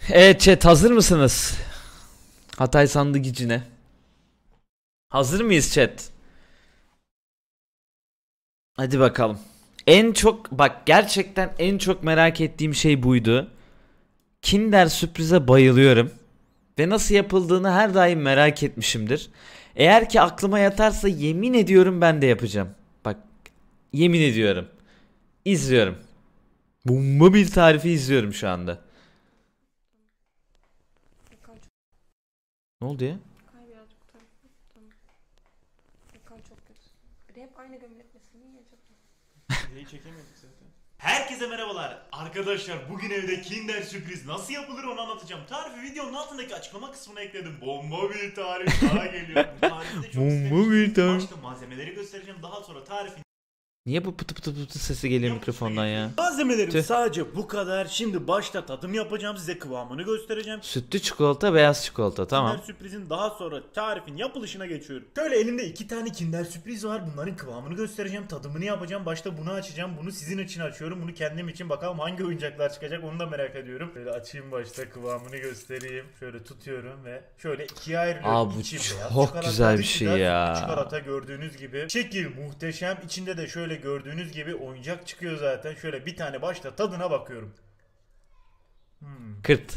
Evet chat, hazır mısınız? Hatay sandığı gücüne. Hazır mıyız chat? Hadi bakalım. En çok bak, gerçekten en çok merak ettiğim şey buydu. Kinder sürprize bayılıyorum. Ve nasıl yapıldığını her daim merak etmişimdir. Eğer ki aklıma yatarsa yemin ediyorum ben de yapacağım. Bak, yemin ediyorum. İzliyorum. Bomba bir tarifi izliyorum şu anda. Ne oldu ya? Kay birazcık bu tarafa. Tamam. Ekran çok kötü. Bir de hep aynı gömletmesin. Niye acaba? Videoyu çekemedik zaten. Herkese merhabalar. Arkadaşlar bugün evde Kinder sürpriz nasıl yapılır onu anlatacağım. Tarifi videonun altındaki açıklama kısmına ekledim. Bomba bir tarif daha geliyor. Bu tarifte çok Bomba bir tarif. Başta malzemeleri göstereceğim. Daha sonra tarifin Niye bu pıtı pıtı pıtı sesi geliyor mikrofondan ya? malzemelerim Tüh. sadece bu kadar. Şimdi başta tadım yapacağım, size kıvamını göstereceğim. Sütlü çikolata, beyaz çikolata, tamam. Kinder sürprizin daha sonra tarifin yapılışına geçiyorum. Şöyle elimde 2 tane Kinder sürpriz var. Bunların kıvamını göstereceğim, tadımını yapacağım. Başta bunu açacağım. Bunu sizin için açıyorum. Bunu kendim için, bakalım hangi oyuncaklar çıkacak onu da merak ediyorum. Şöyle açayım, başta kıvamını göstereyim. Şöyle tutuyorum ve şöyle ikiye ayrılıyorum. Aa, bu İçi beyaz çok çikolata, güzel bir dışı şey da ya. sütlü çikolata, gördüğünüz gibi. Şekil muhteşem. İçinde de şöyle gördüğünüz gibi oyuncak çıkıyor zaten. Şöyle bir tane başta tadına bakıyorum. Kırt.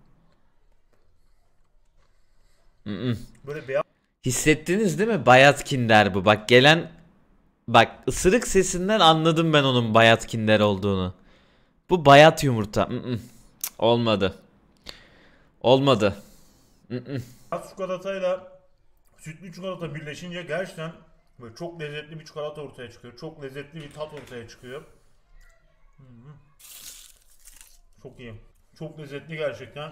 Böyle beyaz Hissettiniz değil mi? Bayat Kinder bu. Bak gelen... Bak, ısırık sesinden anladım ben onun bayat Kinder olduğunu. Bu bayat yumurta. Olmadı. Olmadı. beyaz çikolatayla sütlü çikolata birleşince gerçekten böyle çok lezzetli bir çikolata ortaya çıkıyor. Çok lezzetli bir tat ortaya çıkıyor. Çok iyi. Çok lezzetli gerçekten.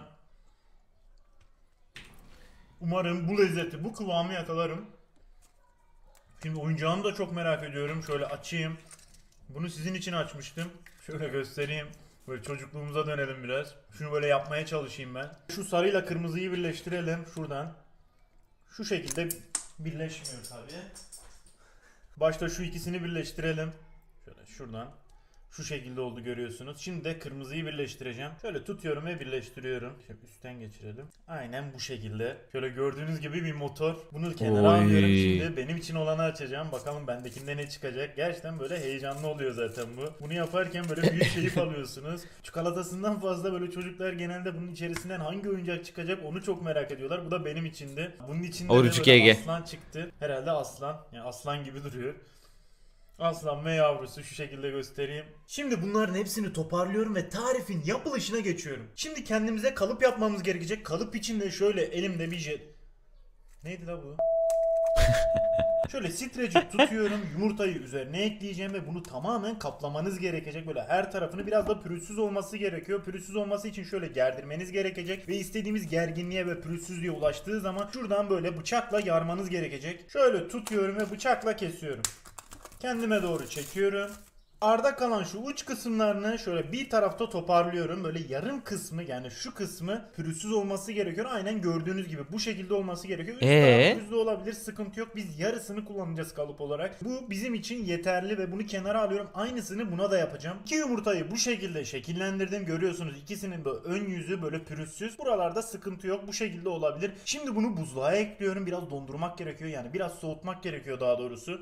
Umarım bu lezzeti, bu kıvamı yakalarım. Şimdi oyuncağını da çok merak ediyorum. Şöyle açayım. Bunu sizin için açmıştım. Şöyle göstereyim. Böyle çocukluğumuza dönelim biraz. Şunu böyle yapmaya çalışayım ben. Şu sarıyla kırmızıyı birleştirelim şuradan. Şu şekilde birleşmiyor tabii. Başta şu ikisini birleştirelim. Şöyle şuradan. Şu şekilde oldu, görüyorsunuz. Şimdi de kırmızıyı birleştireceğim. Şöyle tutuyorum ve birleştiriyorum. Şöyle üstten geçirelim. Aynen bu şekilde. Şöyle gördüğünüz gibi bir motor. Bunu kenara Oy. alıyorum. Şimdi benim için olanı açacağım. Bakalım bendekinde ne çıkacak. Gerçekten böyle heyecanlı oluyor zaten bu. Bunu yaparken böyle büyük keyif alıyorsunuz. Çikolatasından fazla böyle çocuklar genelde bunun içerisinden hangi oyuncak çıkacak onu çok merak ediyorlar. Bu da benim içindi. Bunun içinde Oruç de böyle GG. aslan çıktı. Herhalde aslan. Yani aslan gibi duruyor. Aslan ve yavrusu, şu şekilde göstereyim. Şimdi bunların hepsini toparlıyorum ve tarifin yapılışına geçiyorum. Şimdi kendimize kalıp yapmamız gerekecek. Kalıp için de şöyle elimde bir jet... Neydi la bu? Şöyle streçi tutuyorum, yumurtayı üzerine ekleyeceğim ve bunu tamamen kaplamanız gerekecek. Böyle her tarafını, biraz da pürüzsüz olması gerekiyor. Pürüzsüz olması için şöyle gerdirmeniz gerekecek ve istediğimiz gerginliğe ve pürüzsüzlüğe ulaştığı zaman şuradan böyle bıçakla yarmanız gerekecek. Şöyle tutuyorum ve bıçakla kesiyorum. Kendime doğru çekiyorum. Arda kalan şu uç kısımlarını şöyle bir tarafta toparlıyorum. Böyle yarım kısmı, yani şu kısmı pürüzsüz olması gerekiyor. Aynen gördüğünüz gibi bu şekilde olması gerekiyor. Üst taraf pürüzlü olabilir, sıkıntı yok. Biz yarısını kullanacağız kalıp olarak. Bu bizim için yeterli ve bunu kenara alıyorum. Aynısını buna da yapacağım. İki yumurtayı bu şekilde şekillendirdim. Görüyorsunuz ikisinin böyle ön yüzü böyle pürüzsüz. Buralarda sıkıntı yok. Bu şekilde olabilir. Şimdi bunu buzluğa ekliyorum. Biraz dondurmak gerekiyor. Yani biraz soğutmak gerekiyor daha doğrusu.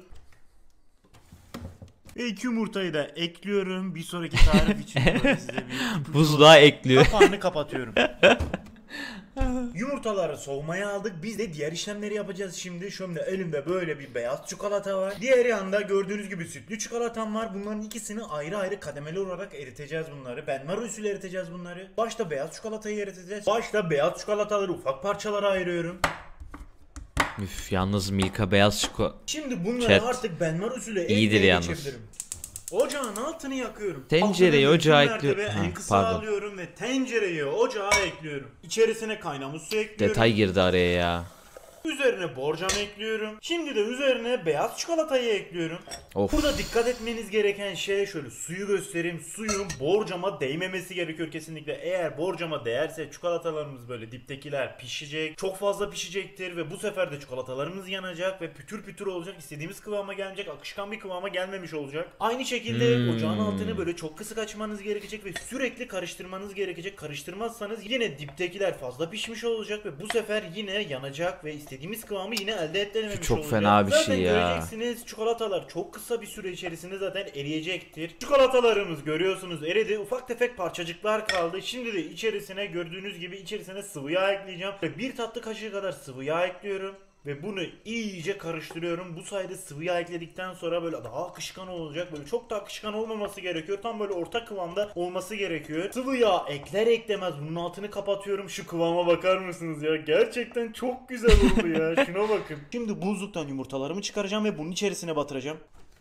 Ve 2 yumurtayı da ekliyorum. Bir sonraki tarif için böyle size bir Buzluğa ekliyor. kapağını kapatıyorum. Yumurtaları soğumaya aldık. Biz de diğer işlemleri yapacağız şimdi. Şöyle elimde böyle bir beyaz çikolata var. Diğer yanda gördüğünüz gibi sütlü çikolatam var. Bunların ikisini ayrı ayrı kademeli olarak eriteceğiz bunları. Benmari usulü eriteceğiz bunları. Başta beyaz çikolatayı eriteceğiz. Başta beyaz çikolataları ufak parçalara ayırıyorum. Üf, yalnız Milka beyaz çikolata. Şimdi bunları Chat. artık benmari usulü İyidir eritmeye yalnız. geçebilirim. Ocağın altını yakıyorum. Tencereyi Altını ocağa mümkün ekliyorum. mertebe Ha, en kısa pardon. alıyorum ve tencereyi ocağa ekliyorum. İçerisine kaynamış su ekliyorum. Detay girdi araya ya. Üzerine borcam ekliyorum. Şimdi de üzerine beyaz çikolatayı ekliyorum. Of. Burada dikkat etmeniz gereken şey, şöyle suyu göstereyim. Suyun borcama değmemesi gerekiyor kesinlikle. Eğer borcama değerse çikolatalarımız böyle diptekiler pişecek. Çok fazla pişecektir ve bu sefer de çikolatalarımız yanacak ve pütür pütür olacak. İstediğimiz kıvama gelmeyecek. Akışkan bir kıvama gelmemiş olacak. Aynı şekilde ocağın altını böyle çok kısık açmanız gerekecek ve sürekli karıştırmanız gerekecek. Karıştırmazsanız yine diptekiler fazla pişmiş olacak ve bu sefer yine yanacak ve istediğimiz kıvamı yine elde edilememiş Çok olacak. fena bir zaten şey ya. göreceksiniz, çikolatalar çok kısa bir süre içerisinde zaten eriyecektir. Çikolatalarımız görüyorsunuz eridi. Ufak tefek parçacıklar kaldı. Şimdi de içerisine gördüğünüz gibi içerisine sıvı yağ ekleyeceğim. Ve 1 tatlı kaşığı kadar sıvı yağ ekliyorum. Ve bunu iyice karıştırıyorum. Bu sayede sıvı yağ ekledikten sonra böyle daha akışkan olacak. Böyle çok da akışkan olmaması gerekiyor. Tam böyle orta kıvamda olması gerekiyor. Sıvı yağ ekler eklemez bunun altını kapatıyorum. Şu kıvama bakar mısınız ya? Gerçekten çok güzel oldu ya. Şuna bakın. Şimdi buzluktan yumurtalarımı çıkaracağım ve bunun içerisine batıracağım.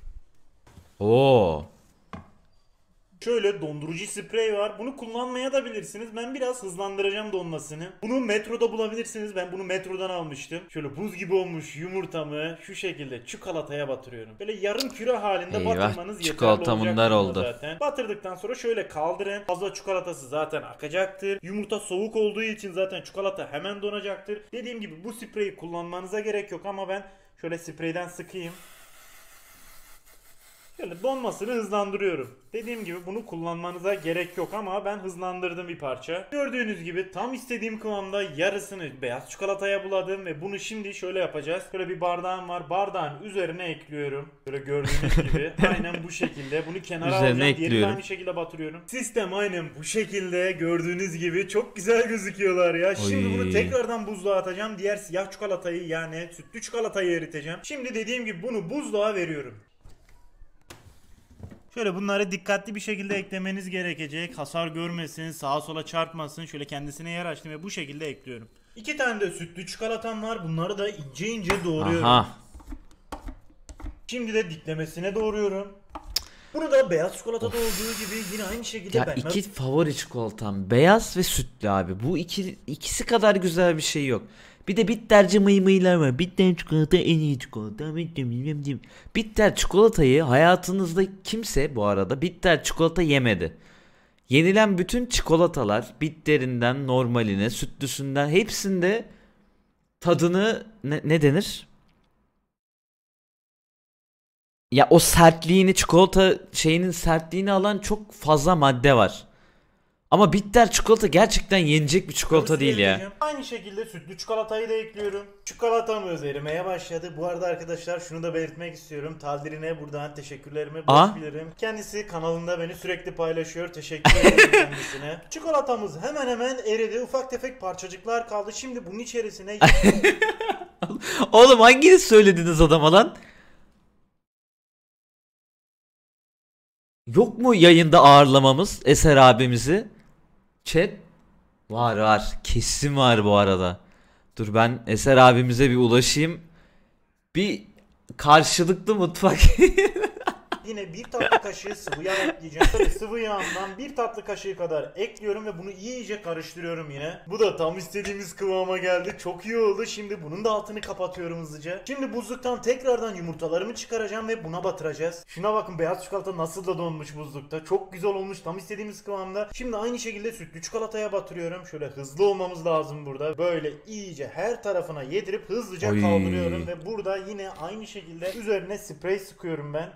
Oo. Şöyle dondurucu sprey var. Bunu kullanmaya da bilirsiniz. Ben biraz hızlandıracağım donmasını. Bunu metroda bulabilirsiniz. Ben bunu metrodan almıştım. Şöyle buz gibi olmuş yumurtamı şu şekilde çikolataya batırıyorum. Böyle yarım küre halinde Eyvah, batırmanız yeterli çikolata olacak bunlar bunda oldu. zaten. Batırdıktan sonra şöyle kaldırın. Fazla çikolatası zaten akacaktır. Yumurta soğuk olduğu için zaten çikolata hemen donacaktır. Dediğim gibi bu spreyi kullanmanıza gerek yok ama ben şöyle spreyden sıkayım. Şöyle donmasını hızlandırıyorum. Dediğim gibi bunu kullanmanıza gerek yok ama ben hızlandırdım bir parça. Gördüğünüz gibi tam istediğim kıvamda yarısını beyaz çikolataya buladım ve bunu şimdi şöyle yapacağız. Şöyle bir bardağım var. Bardağın üzerine ekliyorum. Böyle gördüğünüz gibi. Aynen bu şekilde. Bunu kenara Üzerine alacağım. Diğerini ekliyorum. aynı şekilde batırıyorum. Sistem aynen bu şekilde gördüğünüz gibi. Çok güzel gözüküyorlar ya. Şimdi Oy. bunu tekrardan buzluğa atacağım. Diğer siyah çikolatayı yani sütlü çikolatayı eriteceğim. Şimdi dediğim gibi bunu buzluğa veriyorum. Şöyle bunları dikkatli bir şekilde eklemeniz gerekecek. Hasar görmesin, sağa sola çarpmasın. Şöyle kendisine yer açtım ve bu şekilde ekliyorum. 2 tane de sütlü çikolatam var. Bunları da ince ince doğruyorum. Aha. Şimdi de diklemesine doğruyorum. Bunu da beyaz çikolatada olduğu gibi yine aynı şekilde Ya ben... iki favori çikolatam beyaz ve sütlü abi. Bu ikisi kadar güzel bir şey yok. Bir de bitterci mıymıylar var. Bitter çikolata en iyi çikolata. Bitter çikolatayı hayatınızda kimse bu arada bitter çikolata yemedi. Yenilen bütün çikolatalar bitterinden normaline, sütlüsünden hepsinde tadını ne denir? Ya o sertliğini çikolata şeyinin sertliğini alan çok fazla madde var. Ama bitter çikolata gerçekten yenecek bir çikolata değil ya. Aynı şekilde sütlü çikolatayı da ekliyorum. Çikolatamız erimeye başladı. Bu arada arkadaşlar şunu da belirtmek istiyorum. Taldirine buradan teşekkürlerimi borç bilirim. Kendisi kanalında beni sürekli paylaşıyor. Teşekkür ederim kendisine. Çikolatamız hemen hemen eridi. Ufak tefek parçacıklar kaldı. Şimdi bunun içerisine... Oğlum hanginiz söylediniz adama lan? Yok mu yayında ağırlamamız Eser abimizi? Chat var kesin var bu arada. Dur ben Eser abimize bir ulaşayım. Bir karşılıklı mutfak. Yine 1 tatlı kaşığı sıvı yağ ekleyeceğim. Tabii sıvı yağından 1 tatlı kaşığı kadar ekliyorum ve bunu iyice karıştırıyorum yine. Bu da tam istediğimiz kıvama geldi. Çok iyi oldu. Şimdi bunun da altını kapatıyorum hızlıca. Şimdi buzluktan tekrardan yumurtalarımı çıkaracağım ve buna batıracağız. Şuna bakın beyaz çikolata nasıl da donmuş buzlukta. Çok güzel olmuş. Tam istediğimiz kıvamda. Şimdi aynı şekilde sütlü çikolataya batırıyorum. Şöyle hızlı olmamız lazım burada. Böyle iyice her tarafına yedirip hızlıca Oy. kaldırıyorum ve burada yine aynı şekilde üzerine sprey sıkıyorum ben.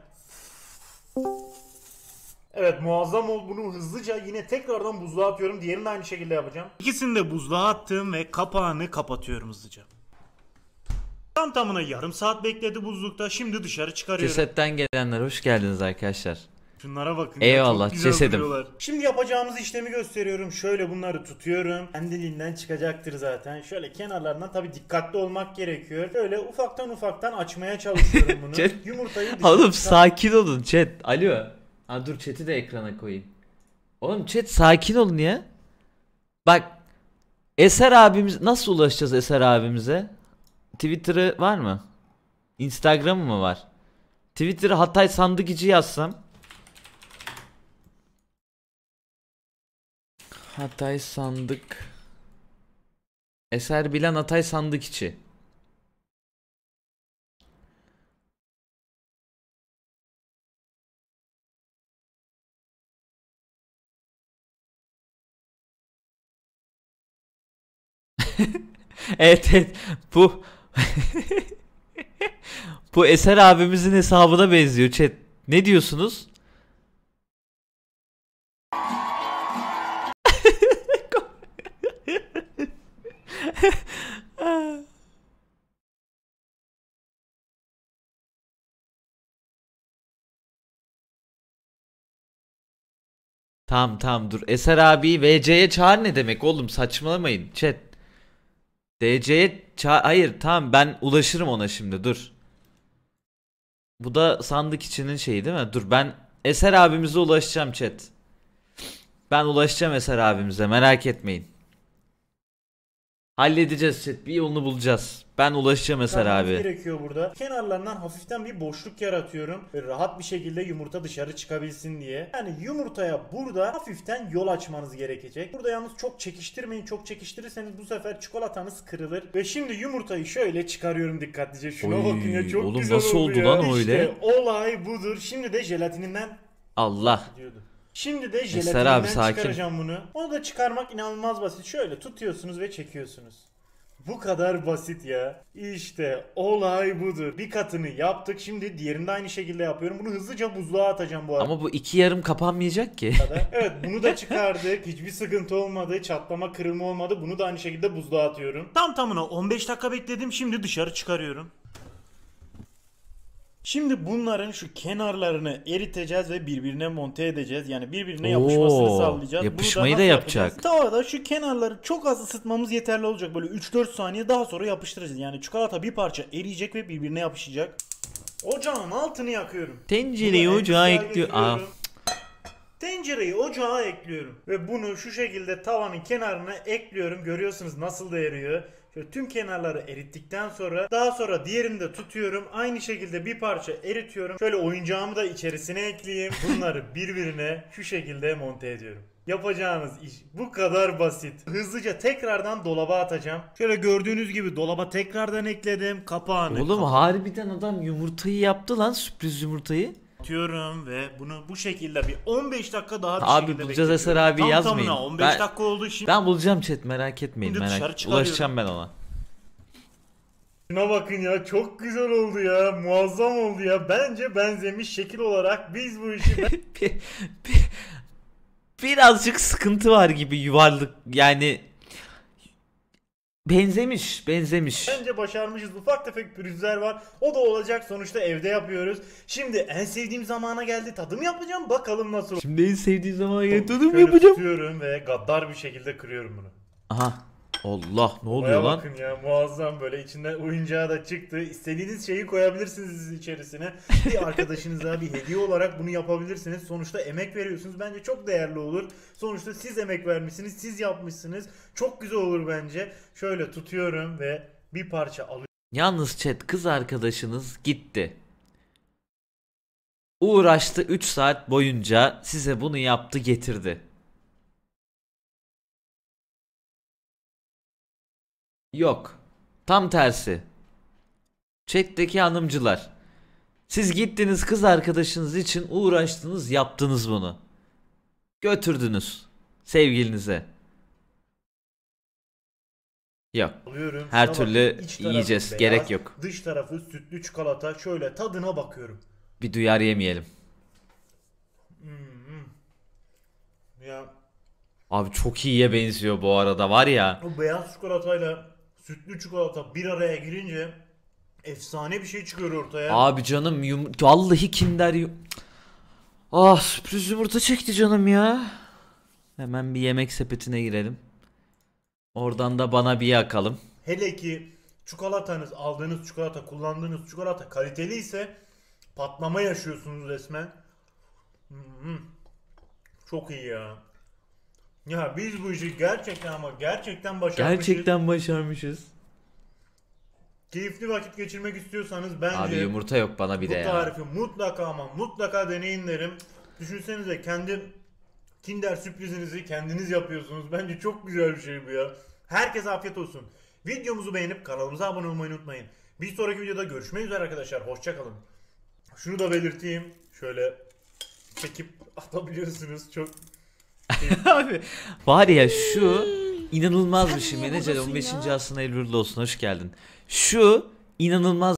Evet muazzam oldu. Bunu hızlıca yine tekrardan buzluğa atıyorum. Diğerini de aynı şekilde yapacağım. İkisini de buzluğa attım ve kapağını kapatıyorum hızlıca. Tam tamına yarım saat bekledi buzlukta. Şimdi dışarı çıkarıyorum. Cesetten gelenler hoş geldiniz arkadaşlar. Şunlara bakın. Eyvallah, çok güzel cesedim. duruyorlar. Şimdi yapacağımız işlemi gösteriyorum. Şöyle bunları tutuyorum. Kendiliğinden çıkacaktır zaten. Şöyle kenarlarından tabi dikkatli olmak gerekiyor. Şöyle ufaktan açmaya çalışıyorum bunu. Yumurtayı Oğlum sakin olun chat. Alo. Ha dur chat'i de ekrana koyayım. Oğlum chat sakin olun ya. Bak Eser abimiz nasıl ulaşacağız Eser abimize? Twitter'ı var mı? Instagram'ı mı var? Twitter'ı Hatay Sandıkçı yazsam. Hatay Sandık. Eser Bilen Hatay Sandıkçı. Evet evet bu bu Eser abimizin hesabına benziyor chat. Ne diyorsunuz? Tamam tamam dur. Eser abi VC'ye çağır ne demek oğlum, saçmalamayın chat. DC'ye çağır. Hayır tamam, ben ulaşırım ona şimdi, dur. Bu da sandık içinin şeyi değil mi? Dur ben Eser abimize ulaşacağım chat. Ben ulaşacağım Eser abimize, merak etmeyin. Halledeceğiz chat, bir yolunu bulacağız. Ben ulaşacağım Eser Çıkarmamız abi. gerekiyor burada. Kenarlarından hafiften bir boşluk yaratıyorum. Ve rahat bir şekilde yumurta dışarı çıkabilsin diye. Yani yumurtaya burada hafiften yol açmanız gerekecek. Burada yalnız çok çekiştirmeyin. Çok çekiştirirseniz bu sefer çikolatanız kırılır. Ve şimdi yumurtayı şöyle çıkarıyorum dikkatlice. Şuna Oy, bakın ya, çok oğlum güzel nasıl oldu ya. lan öyle? İşte olay budur. Şimdi de jelatininden Allah. diyordu. Şimdi de Eser jelatininden abi, sakin. çıkaracağım bunu. Onu da çıkarmak inanılmaz basit. Şöyle tutuyorsunuz ve çekiyorsunuz. Bu kadar basit ya. İşte olay budur. Bir katını yaptık. Şimdi diğerini de aynı şekilde yapıyorum. Bunu hızlıca buzluğa atacağım bu arada. Ama bu iki yarım kapanmayacak ki. Evet, bunu da çıkardık. Hiçbir sıkıntı olmadı. Çatlama, kırılma olmadı. Bunu da aynı şekilde buzluğa atıyorum. Tam tamına 15 dakika bekledim. Şimdi dışarı çıkarıyorum. Şimdi bunların şu kenarlarını eriteceğiz ve birbirine monte edeceğiz. Yani birbirine yapışmasını Oo, sağlayacağız. yapışmayı Bunu da nasıl yapacak. yapacağız? Tavada şu kenarları çok az ısıtmamız yeterli olacak. Böyle 3-4 saniye, daha sonra yapıştıracağız. Yani çikolata bir parça eriyecek ve birbirine yapışacak. Ocağın altını yakıyorum. Tencereyi Bunu ocağa en güzel ekliyor. Aa, getiriyorum. Tencereyi ocağa ekliyorum. Ve bunu şu şekilde tavanın kenarına ekliyorum. Görüyorsunuz nasıl da eriyor. Şöyle tüm kenarları erittikten sonra daha sonra diğerini de tutuyorum. Aynı şekilde bir parça eritiyorum. Şöyle oyuncağımı da içerisine ekleyeyim. Bunları birbirine şu şekilde monte ediyorum. Yapacağınız iş bu kadar basit. Hızlıca tekrardan dolaba atacağım. Şöyle gördüğünüz gibi dolaba tekrardan ekledim. Kapağını oğlum harbiden adam yumurtayı yaptı lan, sürpriz yumurtayı. atıyorum ve bunu bu şekilde bir 15 dakika daha bir Abi şekilde bulacağız bekletiyorum. Eser abi, Tam yazmayın. tamına 15 dakika oldu şimdi. Ben bulacağım chat, merak etmeyin. Şimdi dışarı Merak. çıkarıyorum. Ulaşacağım ben ona. Şuna bakın ya, çok güzel oldu ya, muazzam oldu ya. Bence benzemiş şekil olarak biz bu işi Bir- bir- Birazcık sıkıntı var gibi, yuvarlık yani. Benzemiş. bence başarmışız. Ufak tefek pürüzler var. O da olacak, sonuçta evde yapıyoruz. Şimdi en sevdiğim zamana geldi. Tadım yapacağım, bakalım nasıl. Şimdi en sevdiğim zaman Şöyle tadım yapacağım. tutuyorum ve gaddar bir şekilde kırıyorum bunu. Aha. Allah, ne oluyor Baya lan? bakın ya, muazzam, böyle içinden oyuncağı da çıktı. İstediğiniz şeyi koyabilirsiniz içerisine. Bir arkadaşınıza bir hediye olarak bunu yapabilirsiniz. Sonuçta emek veriyorsunuz. Bence çok değerli olur. Sonuçta siz emek vermişsiniz, siz yapmışsınız. Çok güzel olur bence. Şöyle tutuyorum ve bir parça alıyorum. Yalnız chat, kız arkadaşınız gitti. Uğraştı 3 saat boyunca, size bunu yaptı getirdi. Yok. Tam tersi. Chat'teki hanımcılar. Siz gittiniz, kız arkadaşınız için uğraştınız, yaptınız bunu. Götürdünüz sevgilinize. Yok. Alıyorum. Her Şuna türlü bakın, iç tarafı yiyeceğiz. beyaz, Gerek yok. Dış tarafı sütlü çikolata. Şöyle tadına bakıyorum. Bir duyar yemeyelim. Ya Abi çok iyiye benziyor bu arada, var ya. o beyaz çikolatayla sütlü çikolata bir araya girince efsane bir şey çıkıyor ortaya. Abi canım vallahi Kinder Ah, sürpriz yumurta çekti canım ya. Hemen bir yemek sepetine girelim. Oradan da bana bir yakalım. Hele ki çikolatanız, aldığınız çikolata, kullandığınız çikolata kaliteli ise patlama yaşıyorsunuz resmen. Çok iyi ya. Ya biz bu işi gerçekten ama gerçekten başarmışız. Gerçekten başarmışız. Keyifli vakit geçirmek istiyorsanız bence Abi yumurta yok bana bir bu de ya. tarifi mutlaka ama mutlaka deneyin derim. Düşünsenize, kendi Kinder sürprizinizi kendiniz yapıyorsunuz. Bence çok güzel bir şey bu ya. Herkese afiyet olsun. Videomuzu beğenip kanalımıza abone olmayı unutmayın. Bir sonraki videoda görüşmek üzere arkadaşlar. Hoşçakalın. Şunu da belirteyim. Şöyle çekip atabiliyorsunuz. Çok Abi var ya, şu inanılmaz Sen bir şey. niye Menacer buradasın 15. ya? aslında hayırlı olsun, hoş geldin. Şu inanılmaz